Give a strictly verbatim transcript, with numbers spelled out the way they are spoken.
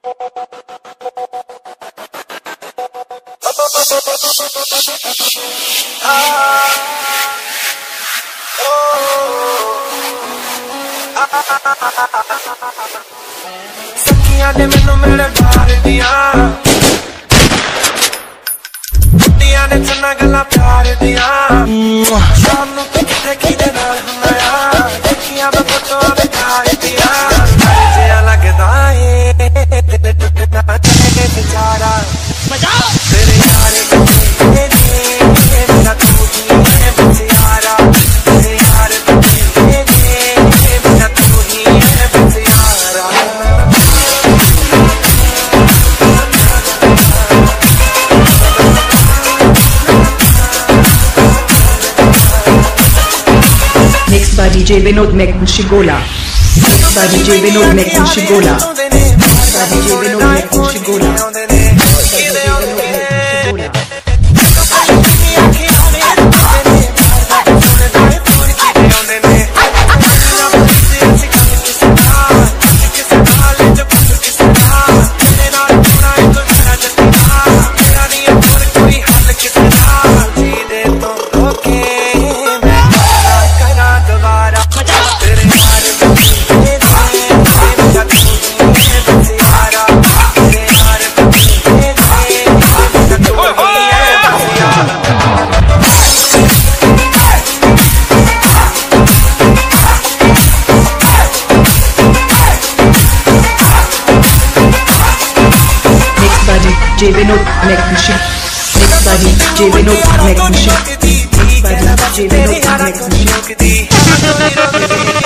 सखियां ने मैनू मेरे बार दिया, बुढ़िया ने चन्ना गल्ला प्यार दिया। शाम नू तू किथे किदे नाल हुंदा आ, देखिया मैं फोटो बेकार दिया। जिया लगदा ए तेरे टुटना चाहे बेचारा, तेरे यार बचे ने मेरा तू ही है बेचारा। तेरे यार बचे ने मेरा तू ही है बेचारा। Mixed by D J Vinod Mekmunshigola. Mixed by D J Vinod Mekmunshigola. Mixed by D J Vinod Mekmunshigola. D J Vinod Mekmunshigola. Mixed by D J Vinod Mekmunshigola. Mixed by D J Vinod Mekmunshigola.